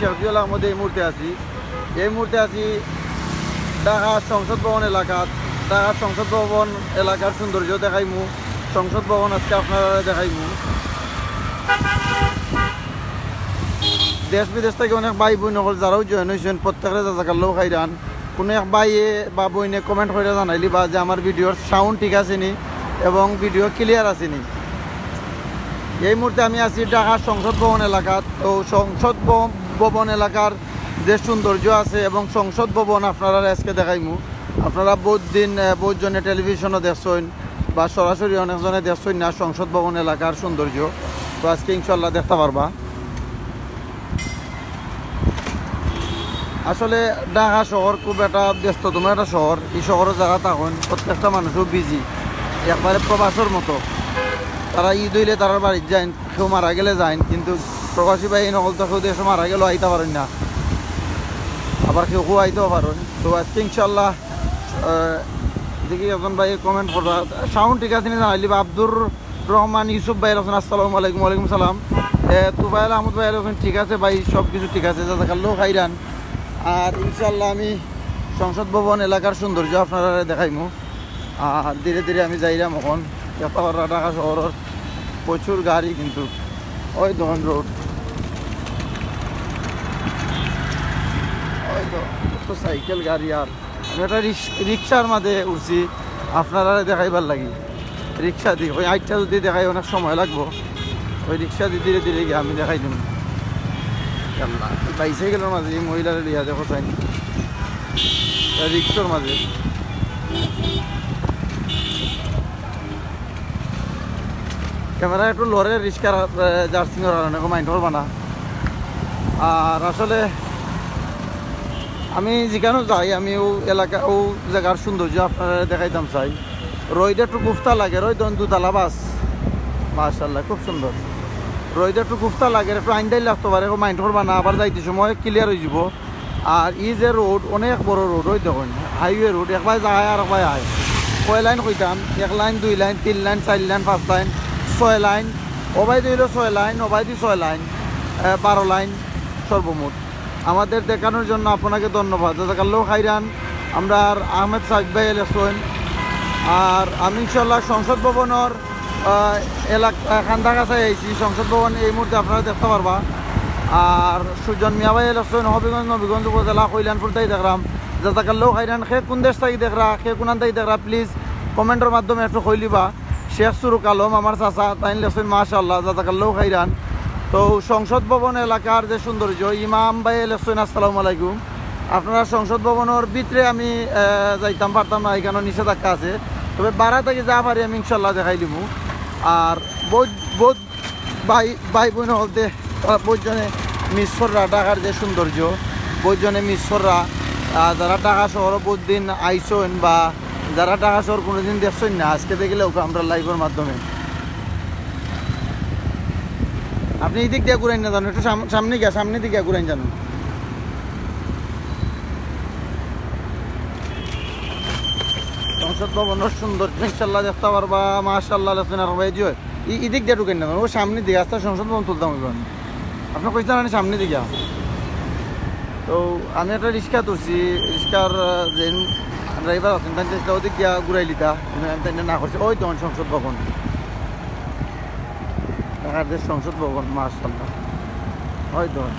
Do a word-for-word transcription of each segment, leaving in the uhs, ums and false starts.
শাহজালাল আহমদ এই মুহূর্তে আছি এই মুহূর্তে আছি ঢাকা সংসদ ভবন এলাকাত ঢাকা সংসদ ভবন এলাকার সৌন্দর্য দেখাইমু সংসদ ভবন আজকে আপনারা দেখাইমু দেশ বিদেশ থেকে অনেক ভাই বোন সকল যারাও জয়েন হয়েছেন প্রত্যেকের জাজাকাল্লাহ খাইরান কোনো এক ভাইয়ে বা বইনে কমেন্ট করে জানাইলি বা যে আমার ভিডিওর সাউন্ড ঠিক আছে নি এবং ভিডিও ক্লিয়ার আছে নি এই মুহূর্তে আমি আছি ঢাকা সংসদ ভবন এলাকাত তো সংসদ ভবন এলাকার যে সৌন্দর্য আছে এবং সংসদ ভবন আপনারা আজকে দেখাইমু আপনারা বহুত দিন বহুত জনে টেলিভিশনও দেখছেন বা সরাসরি অনেকজনে দেখছেন না সংসদ ভবন এলাকার সৌন্দর্য তো আজকে ইনশাল্লাহ দেখতে পারবা আসলে ঢাকা শহর খুব একটা ব্যস্ততম একটা শহর এই শহরের জায়গা তখন প্রত্যেকটা মানুষও বিজি একবারে প্রবাসের মতো তারা ঈদ হইলে তারা বাড়ির যান কেউ মারা গেলে যান কিন্তু প্রবাসী বাহিনী নকল তো কেউ দেশে মারা গেলেও আইতে পারেন না আবার কেউ কেউ আইতেও পারেন তো আজকে ইনশাল্লাহ দেখি একজন ভাই কমেন্ট করবা সাউন্ড ঠিক আছে জানাইলি বা আব্দুর রহমান ইউসুফ ভাই আছেন আসসালামু আলাইকুম ওয়ালাইকুম সালাম তুফাইল আহমদ ভাই আছেন ঠিক আছে ভাই সব কিছু ঠিক আছে জাজাকাল্লাহ খাইরান আর ইনশাল্লাহ আমি সংসদ ভবন এলাকার সৌন্দর্য আপনারা দেখাইমু আর ধীরে ধীরে আমি যাইলাম এখন ঢাকা শহরের প্রচুর গাড়ি কিন্তু ওই দহন রোড ওই তো সাইকেল গাড়ি আর আমি একটা রিক্সার মাঝে উঠছি আপনারা দেখাইবার লাগি রিক্সা দিই ওই আইটটা যদি দেখাই অনেক সময় লাগবো ওই রিক্সা দিয়ে ধীরে ধীরে গিয়ে আমি দেখাই দিন বাইসাইকেলের মাঝে মহিলার লিয়া দেখো চাই রিক্সার মাঝে ক্যামেরা একটু লড়ে রিক্সার জার্সিংয়ের কারণে মাইন্ড করবা না আর আসলে আমি যেখানেও যাই আমি ও এলাকা ও জায়গার সৌন্দর্য আপনারা দেখাইতাম চাই রইটা একটু গুফতা লাগে রই দন দুতলা বাস মাশাআল্লাহ খুব সুন্দর রইটা একটু গুফতা লাগে একটু আইনদাই লাগতে পারে মাইন্ড করবা না আবার যাইতে সময় ক্লিয়ার হয়ে যাব আর ই যে রোড অনেক বড় রোড ওই দেখুন হাইওয়ে রোড একবার যায় আর একবার আয় কয় লাইন কইতাম এক লাইন দুই লাইন তিন লাইন চার লাইন পাঁচ লাইন ছয় লাইন ওবাই দিল ছয় লাইন ওবাই দি ছয় লাইন বারো লাইন সর্বমোট আমাদের দেখানোর জন্য আপনাকে ধন্যবাদ জাজাকাল্লাহ খাইরান আমরা আর আহমেদ সাহেব ভাই এলেছেন আর আমি ইনশাল্লাহ সংসদ ভবনের এলাকা খান্দা কাছায় আইছি সংসদ ভবন এই মুহূর্তে আপনারা দেখতে পারবা আর সুজন মিয়া ভাই এলেছেন হবিগঞ্জ নবীগঞ্জ উপজেলা কল্যাণপুর তাই দেখলাম জাজাকাল্লাহ খাইরান সে কোন দেশ তাই দেখরা সে কোন তাই দেখরা প্লিজ কমেন্টের মাধ্যমে একটু কইলিবা শেখ সুরুক আলম আমার চাচা তাই লেছেন মাশাআল্লাহ জাজাকাল্লাহ খাইরান তো সংসদ ভবন এলাকার যে সৌন্দর্য ইমাম ভাই লেছেন আসসালামু আলাইকুম আপনারা সংসদ ভবনের ভিতরে আমি যাইতাম পারতাম না এখানে নিষেধাজ্ঞা আছে তবে বাড়া থেকে যা পারি আমি ইনশাল্লাহ দেখাই দিব আর বহুত বহুত ভাই ভাই বোন বলতে বহুতজনে মিসররা ঢাকার যে সৌন্দর্য বহুতজনে মিসররা যারা ঢাকা শহর বহুত দিন আইসেন বা যারা ঢাকা শহর কোনোদিন দেখছেন না আজকে দেখলেও আমরা লাইভের মাধ্যমে আপনি এই দিক দিয়ে ঘুরাই না জানো একটু সামনে গিয়া সামনে দিকে ঘুরাই জানো সংসদ ভবনের সুন্দর ইনশাল্লাহ দেখতে পারবা মাশাআল্লাহ এই দিক দিয়ে ঢুকেন না ও সামনে দিকে আস্তে সংসদ ভবন তুলতাম আপনার কইতে জানেন সামনে দিকে তো আমি একটা রিক্সা তুলছি রিক্সার যে ড্রাইভার আছেন তাই ওদিক দিয়া ঘুরাই লিতা তাই না করছে ওই তখন সংসদ ভবন ঢাকার যে সংসদ ভবন মাশাআল্লাহ ওই তখন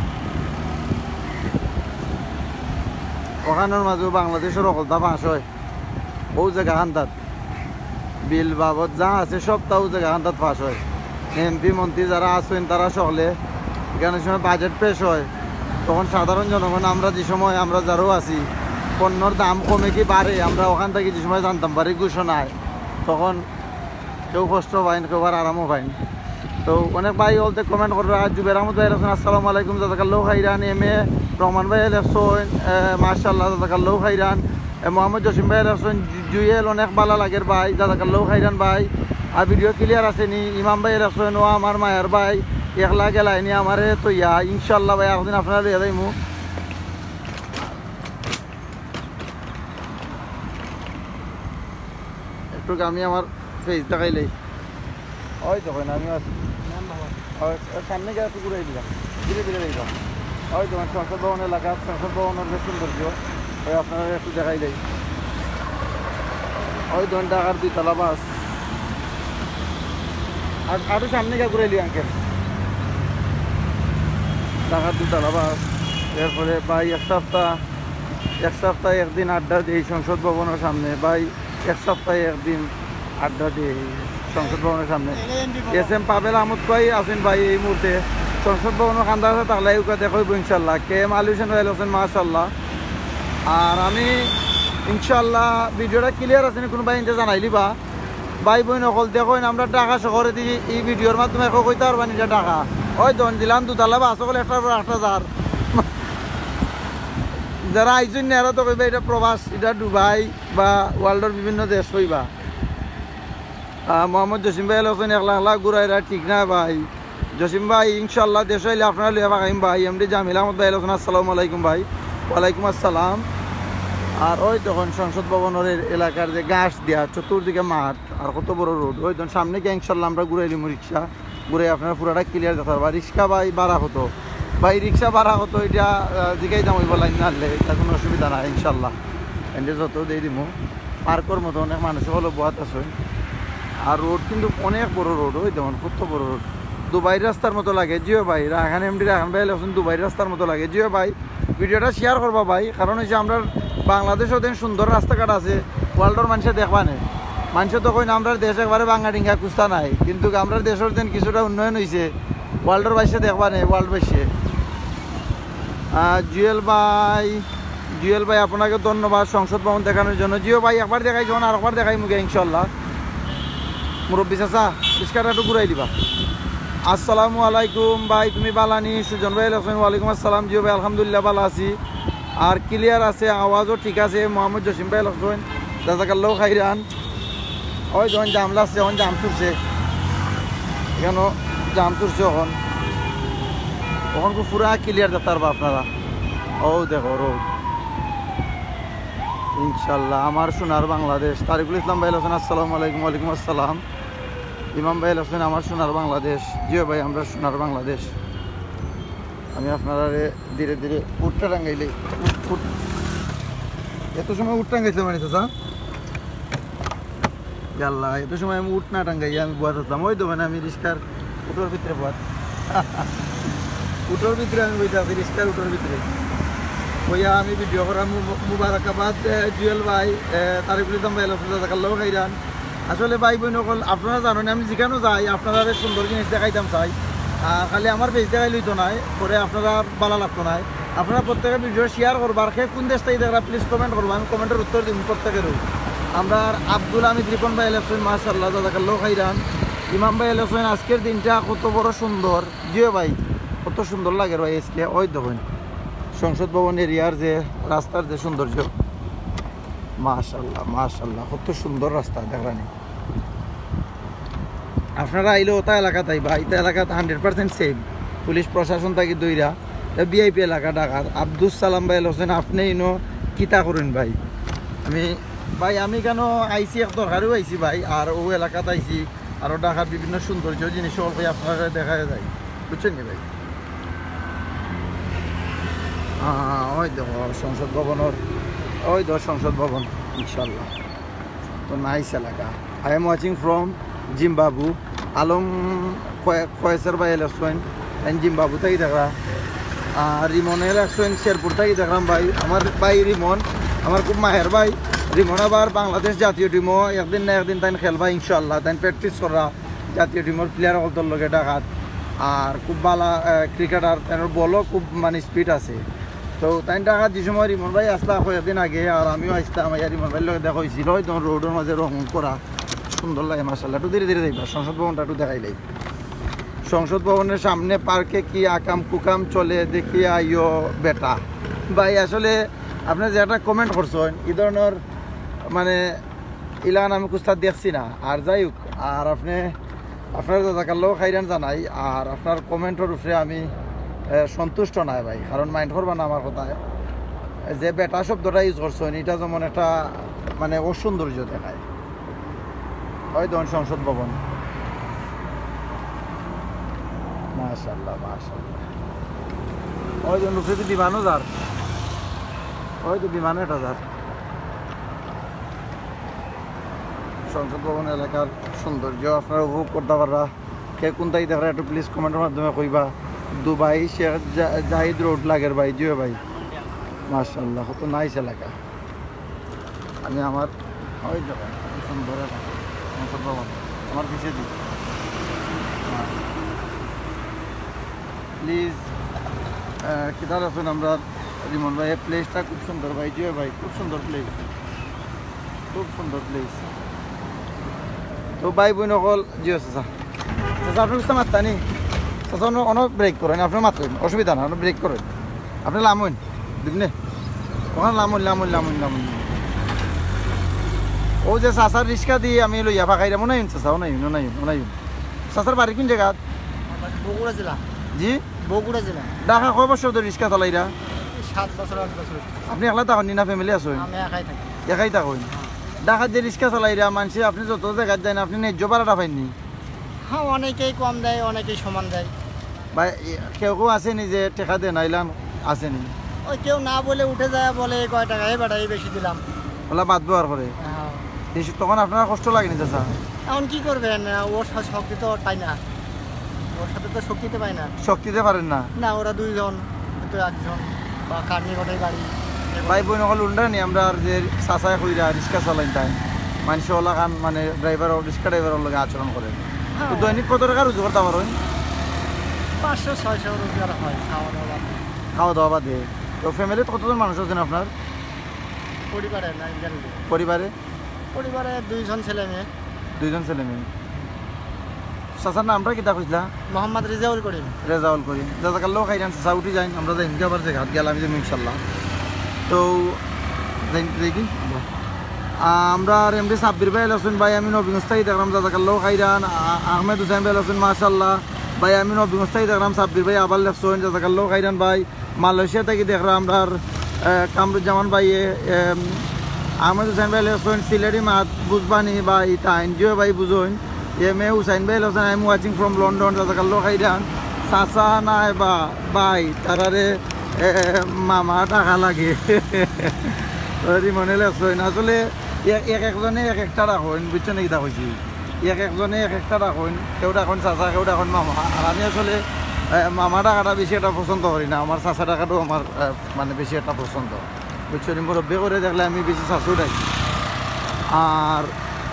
ওখানের মাঝেও বাংলাদেশের অকলতা বাস হয় ও জায়গা হান্তাত বিল বাবদ যা আছে সব তাও জায়গা হান্তাত পাস হয় এমপি মন্ত্রী যারা আছেন তারা সকলে এখানে সময় বাজেট পেশ হয় তখন সাধারণ জনগণ আমরা যে সময় আমরা যারাও আছি পণ্যর দাম কমে কি বাড়ে আমরা ওখান থেকে যে সময় জানতাম পারি ঘোষণায় তখন কেউ কষ্ট পাইন কেউ আর আরামও পাইন তো অনেক ভাই বলতে কমেন্ট করবে জুবের আহমদ ভাই আছেন আসসালামু আলাইকুম জাজাকাল্লাহ খাইরান এম এ রহমান ভাই আছেন মাশাআল্লাহ জাজাকাল্লাহ খাইরান মোহাম্মদ জসিম ভাই আছেন জুয়েল অনেক ভালো লাগের ভাই জাজাকাল্লাহ খাইরান ভাই আর ভিডিও ক্লিয়ার আছে নি ইমাম ভাই আছেন ও আমার মায়ের ভাই একলা গেলাইনি আমারে তো ইয়া ইনশাল্লাহ ভাই একদিন আপনারা দিয়ে যাইমু একটু আমি আমার ফেস দেখাইলেই ওই দেখেন আমি সামনে গিয়ে একটু ঘুরাই দিলাম ধীরে ধীরে দিলাম ওই তোমার সংসদ ভবন এলাকা, সংসদ ভবনের যে সৌন্দর্য ওই আপনারা একটু দেখাই দেয়। ওই ধরুন ঢাকার দুইতলা বাস, আর আরও সামনে গিয়ে ঘুরাইলি আঙ্কেল, ঢাকার দুইতলা বাস। এরপরে ভাই এক সপ্তাহ এক সপ্তাহে একদিন আড্ডা দিই সংসদ ভবনের সামনে, ভাই এক সপ্তাহে একদিন আড্ডা দিই সংসদ ভবনের সামনে। এস এম পাবেল আহমদ ভাই আছেন ভাই এই মুহূর্তে সংসদ ভবনের কান্দার তাহলে ওকে দেখব ইনশাল্লাহ। কে এম আলী হোসেন ভাই আছেন মাশাল্লাহ। আর আমি ইনশাল্লাহ ভিডিওটা ক্লিয়ার আছে কোনো ভাই ইনতে জানাইলি বা ভাই বোন অকল দেখুন আমরা ঢাকা শহরে দিই এই ভিডিওর মাধ্যমে এখন কইতে পারবেন এটা ঢাকা। ওই দন দিলাম দুতলা বাস সকল একটার পর একটা যার যারা আইজন এরা তো কইবা এটা প্রবাস, এটা দুবাই বা ওয়ার্ল্ডের বিভিন্ন দেশ কইবা। মোহাম্মদ জসিম ভাই হোসেন এক লাখ লাখ ঘুরাইরা ঠিক না ভাই। জসিম ভাই ইনশাল্লাহ দেশ হইলে আপনারা লিয়া পাকাইম ভাই। এমডি জামিল আহমদ ভাই হোসেন আসসালামু আলাইকুম ভাই। ওয়ালাইকুম আসসালাম। আর ওই তখন সংসদ ভবনের এলাকার যে গাছ দেওয়া চতুর্দিকে মাঠ আর কত বড় রোড, ওই তখন সামনে গিয়ে ইনশাল্লাহ আমরা ঘুরাইলিম রিক্সা ঘুরে আপনারা পুরাটা ক্লিয়ার দেখতে পারবা। রিক্সা ভাই ভাড়া হতো ভাই, রিক্সা ভাড়া হতো এটা দিকেই দাম হইব লাইন নাড়লে এটা কোনো অসুবিধা নাই ইনশাল্লাহ। এন্ডে যত দিয়ে দিব পার্কর মতো অনেক মানুষ হলো বোয়াত আছে। আর রোড কিন্তু অনেক বড় রোড, ওই তেমন কত বড় রোড, দুবাই রাস্তার মতো লাগে। জিও ভাই রাখান এমডি রাখান ভাই আছেন দুবাই রাস্তার মতো লাগে। জিও ভাই ভিডিওটা শেয়ার করবা ভাই, কারণ হচ্ছে আমরা বাংলাদেশও দেন সুন্দর রাস্তাঘাট আছে, ওয়ার্ল্ডের মানুষে দেখবা নেই। মানুষে তো কই না আমরা দেশ একবারে বাঙ্গা ডিঙ্গা কুস্তা নাই, কিন্তু আমরা দেশের দেন কিছুটা উন্নয়ন হয়েছে, ওয়ার্ল্ডের বাইসে দেখবা নেই, ওয়ার্ল্ড বাইসে। জুয়েল ভাই জুয়েল ভাই আপনাকে ধন্যবাদ সংসদ ভবন দেখানোর জন্য। জিও ভাই একবার দেখাই যখন আর একবার দেখাই মুখে ইনশাল্লাহ। মুরব্বী চাচা রিস্কাটা একটু ঘুরাই দিবা। আসসালামু আলাইকুম ভাই, তুমি বালানি? সুজন ভাই আছেন ওয়ালাইকুম আসসালাম। জিও ভাই আলহামদুলিল্লাহ ভালো আছি, আর ক্লিয়ার আছে, আওয়াজও ঠিক আছে। মোহাম্মদ জসিম ভাই আছেন জাজাকাল্লাহ খাইরান। ওই যখন জাম লাগছে এখন জাম চুরছে, এখানে জাম চুরছে এখন তখন খুব পুরা ক্লিয়ার দেখতে পারবা আপনারা। ও দেখো রোড ইনশাল্লাহ আমার সোনার বাংলাদেশ। তারিকুল ইসলাম ভাই আছেন আসসালামু আলাইকুম। ওয়ালাইকুম আসসালাম। ইমাম ভাই আছেন আমার সোনার বাংলাদেশ। জিও ভাই আমরা সোনার বাংলাদেশ। আমি আপনারা ধীরে ধীরে উঠটা টাঙ্গাইলে এত সময় উঠ টাঙ্গাইছিলাম মানে চাচা আল্লাহ, এত সময় আমি উঠ না টাঙ্গাই আমি বয়াত হতাম। ওই তো মানে আমি রিস্কার উটোর ভিতরে বয়াত উটোর ভিতরে আমি বইতে আছি রিস্কার উটোর ভিতরে বইয়া আমি ভিডিও করা। মুবারকাবাদ জুয়েল ভাই, তারিকুল ইসলাম ভাই জাযাকাল্লাহু খাইরান। আসলে ভাই বোন সকল আপনারা জানেন আমি যেখানেও যাই আপনারা সুন্দর জিনিস দেখাইতাম চাই, খালি আমার পেজ দেখাই লইতো নাই, পরে আপনারা ভালো লাগতো নাই। আপনারা প্রত্যেকের ভিডিও শেয়ার করবার, সে কোন দেশ থেকে দেখা প্লিজ কমেন্ট করবো, আমি কমেন্টের উত্তর দিব প্রত্যেকেরও। আমরা আব্দুল আমিদ রিপন ভাই এলেছেন মাশাআল্লাহ জাযাকাল্লাহু খাইরান। ইমাম ভাই এলেছেন আজকের দিনটা কত বড় সুন্দর। জিও ভাই কত সুন্দর লাগে ভাই আজকে। ওই দেখুন সংসদ ভবন এরিয়ার যে রাস্তার যে সৌন্দর্য মাশাআল্লাহ মাশাআল্লাহ, কত সুন্দর রাস্তা দেখলানি। আপনারা আইলে ওটা এলাকা তাই বা এটা এলাকা হান্ড্রেড পার্সেন্ট সেম, পুলিশ প্রশাসন থাকি দইরা বিআইপি এলাকা ঢাকার। আব্দুল সালাম ভাই হোসেন আপনি ইনো কিতা করুন ভাই? আমি ভাই আমি কেন আইসি এক দরকারও আইসি ভাই, আর ও এলাকাতে আইসি, আরও ঢাকার বিভিন্ন সৌন্দর্য জিনিস সকল ভাই আপনারা দেখা যায়, বুঝছেন নি ভাই? হ্যাঁ ওই দেখো সংসদ ভবনের, ওই দেখো সংসদ ভবন ইনশাল্লাহ তো নাইস এলাকা। I am watching from Zimbabwe. Alam ফয়েসের ভাই এলেছেন জিম্বাবু থেকে দেখা। আর রিমনের আসছেন শেরপুর থেকে দেখলাম ভাই। আমার ভাই রিমন আমার খুব মায়ের ভাই। রিমন আবার বাংলাদেশ জাতীয় টিমও একদিন না একদিন তাই খেলবা ইনশাল্লাহ, তাই প্র্যাকটিস করা জাতীয় টিমের প্লেয়ার সকল লগে ঢাকাত। আর খুব ভালো ক্রিকেটার, তার বলও খুব মানে স্পিড আছে। তো তাই ঢাকাত যে সময় রিমন ভাই আসলা কয়েকদিন আগে, আর আমিও আসতাম, আমার রিমন ভাইয়ের লগে দেখা হয়েছিল। তখন রোডের মাঝে রং করা সুন্দর লাগে মাশাআল্লাহ। একটু ধীরে ধীরে যাইবা, সংসদ ভবনটা একটু দেখাইলাই। সংসদ ভবনের সামনে পার্কে কি আকাম কুকাম চলে দেখি আইও বেটা। ভাই আসলে আপনি যে একটা কমেন্ট করছেন এই ধরনের মানে ইলান আমি কুস্তাদ দেখছি না। আর যাই হোক, আর আপনি আপনার জাযাকাল্লাহু খাইরান জানাই। আর আপনার কমেন্টের উপরে আমি সন্তুষ্ট নাই ভাই, কারণ মাইন্ড করবা না আমার কথায়। যে বেটা শব্দটা ইউজ করছেন এটা যেমন একটা মানে অসৌন্দর্য দেখায়। ওই ধরুন সংসদ ভবন মাশাআল্লাহ মাশাআল্লাহ। ওই জন্য যদি বিমানও যার ওই তো বিমানে এটা যার সংসদ ভবন এলাকার সৌন্দর্য আপনারা উপভোগ করতে পারবা কে কোনটাই দেখা একটু প্লিজ কমেন্টের মাধ্যমে কইবা দুবাই শেখ জাহিদ রোড লাগের ভাই জিও ভাই মাশাআল্লাহ কত নাইস এলাকা আমি আমার ওই দেখেন সুন্দর এলাকা সংসদ ভবন আমার পিছিয়ে দিই প্লিজ কিতার আছেন আমরা রিমন ভাই এই প্লেসটা খুব সুন্দর ভাই জিও ভাই খুব সুন্দর প্লেস খুব সুন্দর প্লেস তো ভাই বোন সকল জিও চাচা চাচা আপনি বুঝতে মারতানি চাচা অনেক ব্রেক করেন আপনি মাত্রেন অসুবিধা না আপনি ব্রেক করেন আপনি লামুন দিবনে ওখানে লামুন লামুন লামুন লামুন ও যে চাচার রিক্সা দিয়ে আমি লইয়া ফাঁকাইরা মনে হয় চাচা ওনাই ওনাই ওনাই চাচার বাড়ি কোন জায়গা বগুড়া জেলা জি বগুড়া জেলা ঢাকা কয় বছর ধরে রিক্সা চালাইরা সাত বছর আট বছর আপনি একলা থাকেন না ফ্যামিলি আছেন আমি একাই থাকি একাই থাকুন ঢাকার যে রিক্সা চালাইরা মানুষ আপনি যত জায়গায় যান আপনি ন্যায্য ভাড়াটা পাইনি হ্যাঁ অনেকেই কম দেয় অনেকেই সমান দেয় বা কেউ কেউ আসেনি যে টেকা দেন আইলাম আসেনি ওই কেউ না বলে উঠে যায় বলে কয় টাকা এই বেটা এই বেশি দিলাম ওলা বাদ ব্যবহার করে হ্যাঁ বেশি তখন আপনার কষ্ট লাগেনি চাচা এখন কি করবেন ওর সাথে শক্তি তো পাই না ওর সাথে তো শক্তিতে পাই না শক্তিতে পারেন না না ওরা দুইজন তো একজন বা কার্নি ঘটে গাড়ি ভাই বোন হল উন্ডা নি আমরা আর যে চাচাই কইরা রিক্সা চালাইন তাই মানুষ ওলা খান মানে ড্রাইভার রিক্সা ড্রাইভারের লগে আচরণ করেন তো দৈনিক কত টাকা রোজগার করতে পারেন পাঁচশো ছয়শো রোজগার হয় খাওয়া দাওয়া খাওয়া দাওয়া বাদে তো ফ্যামিলিতে কতজন মানুষ আছেন আপনার পরিবারে না গ্যারেজে পরিবারে পরিবারে দুইজন ছেলে মেয়ে দুইজন ছেলে মেয়ে চাচার নামটা কিতা কইলা মোহাম্মদ রিজাউল করিম রেজাউল করি দাদা লোক খাইরান চাচা উঠি যাই আমরা যাই আবার যে ঘাট গেলাম যে ইনশাল্লাহ তো দেখি আমরা আর এমডি সাব্বির ভাই আছেন ভাই আমি নবীগঞ্জটাই দেখলাম দাদা লোক খাইরান আহমেদ হুসাইন ভাই আছেন মাশাল্লাহ ভাই আমি নবীগঞ্জটাই দেখলাম সাব্বির ভাই আবার লেখছেন দাদা লোক খাইরান ভাই মালয়েশিয়া থেকে দেখলাম আমরা কামরুজ্জামান ভাই আহমেদ হুসাইন ভাই লেখছেন সিলেটি মাত বুঝবানি ভাই তা এনজিও ভাই বুঝুন এম এ হুসাইন ভাই লেখছেন I am watching from London দাদা লোক খাইরান চাচা নাই বা ভাই তারারে মামা টাকা লাগে মনে লেখছেন আসলে এক একজনে এক একটা রাখেন বুঝছেন এইটা কইছি এক একজনে এক একটা রাখেন কেউ রাখেন চাচা কেউ রাখেন মামা আর আমি আসলে মামা টাকাটা বেশি একটা পছন্দ করি না আমার চাচা টাকাটাও আমার মানে বেশি একটা পছন্দ বুঝছেন মুরব্বী করে দেখলে আমি বেশি চাচু ডাকি আর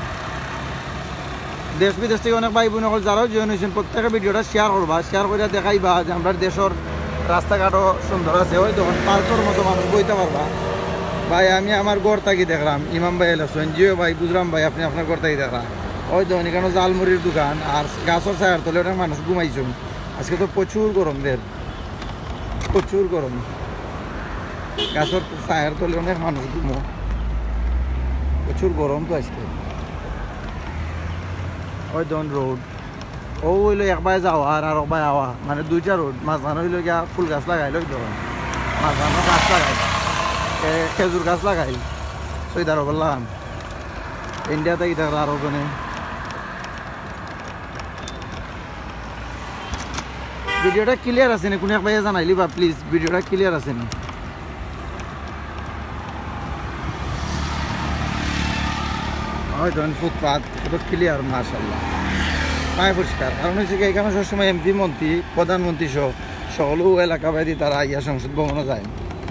দেশ বিদেশ থেকে অনেক ভাই বোন সকল যারাও জয়েন হয়েছেন প্রত্যেকের ভিডিওটা শেয়ার করবা শেয়ার করে দেখাইবা যে আমরা দেশের রাস্তাঘাটও সুন্দর আছে ওই তখন পার্কের মতো মানুষ বইতে পারবা ভাই আমি আমার গড় থাকি দেখলাম ইমাম ভাই এলাম জিও ভাই বুঝলাম ভাই আপনি আপনার গড় থাকি দেখলাম ওই তখন এখানে জালমুড়ির দোকান আর গাছের ছায়ার তলে অনেক মানুষ ঘুমাইছেন আজকে তো প্রচুর গরম দের প্রচুর গরম গাছের ছায়ার তলে অনেক মানুষ ঘুমো প্রচুর গরম তো আজকে ওই তখন রোড ও হইলো একবার যাওয়া আর আর একবার আওয়া মানে দুইটা রোড মাঝখানে হইলো গিয়া ফুল গাছ লাগাইল ওই তখন মাঝখানে গাছ লাগাইল খেজুর গাছ লাগাইল সৈদার বললাম ইন্ডিয়াতে গিয়ে থাকলে আরো ওখানে ভিডিওটা ক্লিয়ার আছে না কোনো এক ভাইয়া জানাইলি বা প্লিজ ভিডিওটা ক্লিয়ার আছে না হয়তো ফুটপাথ কত ক্লিয়ার মাশাআল্লাহ পায় পরিষ্কার কারণ হচ্ছে এখানে সবসময় এমপি মন্ত্রী প্রধানমন্ত্রী সহ সকল এলাকাবাদী তারা ইয়া সংসদ ভবনে যায়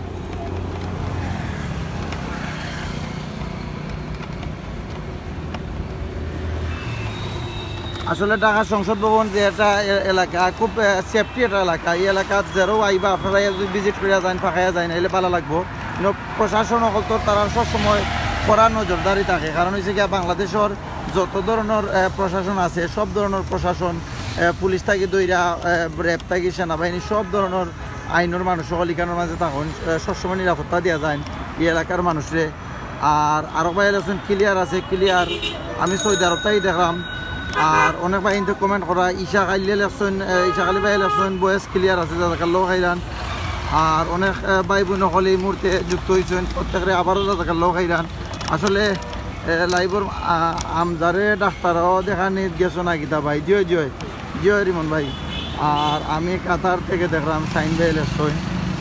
আসলে ঢাকা সংসদ ভবন যে একটা এলাকা খুব সেফটি একটা এলাকা এই এলাকাত যারও আইবা আপনারা যদি ভিজিট করিয়া যান ফাঁকাইয়া যায় না এলে ভালো লাগবো কিন্তু প্রশাসন অকল তো তারা সবসময় কড়া নজরদারি থাকে কারণ হচ্ছে কি বাংলাদেশের যত ধরনের প্রশাসন আছে সব ধরনের প্রশাসন পুলিশ থাকি দইরা র্যাব থাকি সেনাবাহিনী সব ধরনের আইনের মানুষ সকল এখানের মাঝে তখন সবসময় নিরাপত্তা দেওয়া যায় এই এলাকার মানুষরে আর আরো ভাই আছেন ক্লিয়ার আছে ক্লিয়ার আমি সৌদি আরবটাই দেখলাম আর অনেক ভাই কিন্তু কমেন্ট করা ঈশা কাইলে লেখছেন ঈশা কালি ভাই লেখছেন বয়েস ক্লিয়ার আছে দাদা কাল্লো খাইরান আর অনেক ভাই বোন সকল এই মুহূর্তে যুক্ত হয়েছেন প্রত্যেকের আবারও দাদা কাল্লো খাইরান আসলে লাইভর আমজারে ডাক্তারও দেখা নিয়ে গেছো না গীতা ভাই জয় জয় জয় রিমন ভাই আর আমি কাতার থেকে দেখলাম সাইন ভাই লেখছেন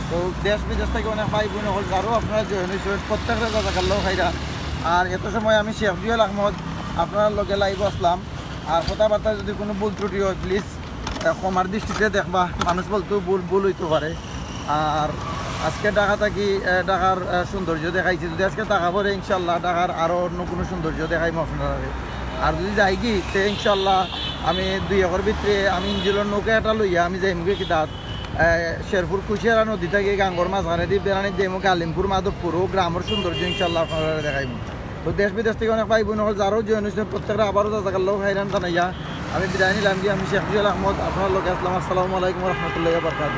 তো দেশ বিদেশ থেকে অনেক ভাই বোন হল যারও আপনারা জয়েন হয়েছেন প্রত্যেকটা জাজাকাল্লাহ খাইরা। আর এত সময় আমি শেখ জুয়েল আহমদ আপনার লগে লাইভ আসলাম। আর কথাবার্তা যদি কোনো ভুল ত্রুটি হয় প্লিজ ক্ষমার দৃষ্টিতে দেখবা, মানুষ বলতেও ভুল ভুল হইতে পারে। আর আজকে ঢাকা থাকি ঢাকার সৌন্দর্য দেখাইছি, যদি আজকে ঢাকা পরে ইনশাল্লাহ ঢাকার আরও অন্য কোনো সৌন্দর্য দেখাইম আপনারা। আর যদি যাই কি তে ইনশাল্লাহ আমি দুই একর ভিতরে আমি ইঞ্জিলের নৌকা এটা লইয়া আমি যাইমগে কি তাত শেরপুর কুশিয়ারা নদী থেকে গাঙ্গর মাঝখানে দিয়ে বেড়ানি যাইম কালিমপুর মাধবপুর ও গ্রামের সৌন্দর্য ইনশাল্লাহ আপনারা দেখাইম। তো দেশ বিদেশ থেকে অনেক ভাই বোন হল যারও জয়েন হয়েছে প্রত্যেকটা আবারও জাজাকাল্লাহ খাইরান জানাইয়া আমি বিদায় নিলাম। গিয়ে আমি শেখ জুয়েল আহমদ আপনার লোক আসলাম। আসসালামু আলাইকুম রহমতুল্লাহ বরকাত।